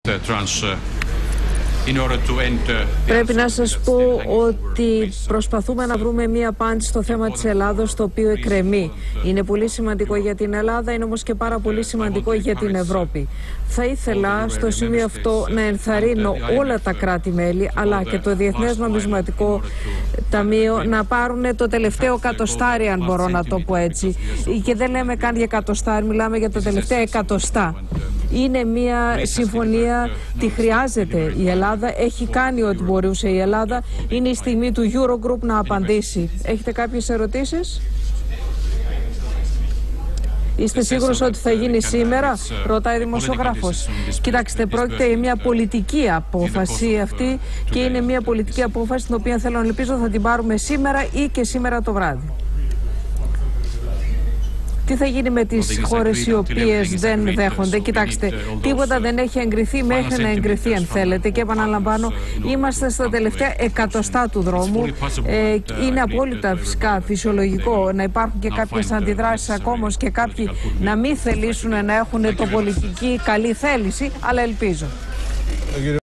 Πρέπει να σας πω ότι προσπαθούμε να βρούμε μία απάντηση στο θέμα της Ελλάδος, το οποίο εκκρεμεί. Είναι πολύ σημαντικό για την Ελλάδα, είναι όμως και πάρα πολύ σημαντικό για την Ευρώπη. Θα ήθελα στο σημείο αυτό να ενθαρρύνω όλα τα κράτη-μέλη, αλλά και το Διεθνές Νομισματικό Ταμείο να πάρουν το τελευταίο εκατοστάρι, αν μπορώ να το πω έτσι. Και δεν λέμε καν για εκατοστάρι, μιλάμε για τα τελευταία εκατοστά. Είναι μια συμφωνία, τη χρειάζεται η Ελλάδα, έχει κάνει ό,τι μπορούσε η Ελλάδα. Είναι η στιγμή του Eurogroup να απαντήσει. Έχετε κάποιες ερωτήσεις? Είστε σίγουρος ότι θα γίνει σήμερα? Ρωτάει δημοσιογράφος. Κοιτάξτε, πρόκειται για μια πολιτική απόφαση αυτή και είναι μια πολιτική απόφαση την οποία θέλω να ελπίζω θα την πάρουμε σήμερα ή και σήμερα το βράδυ. Τι θα γίνει με τις χώρες οι οποίες δεν δέχονται? Κοιτάξτε, τίποτα δεν έχει εγκριθεί μέχρι να εγκριθεί, αν θέλετε. Και επαναλαμβάνω, είμαστε στα τελευταία εκατοστά του δρόμου. Είναι απόλυτα φυσικά φυσιολογικό να υπάρχουν και κάποιες αντιδράσεις ακόμα και κάποιοι να μην θελήσουν να έχουν το πολιτική καλή θέληση, αλλά ελπίζω.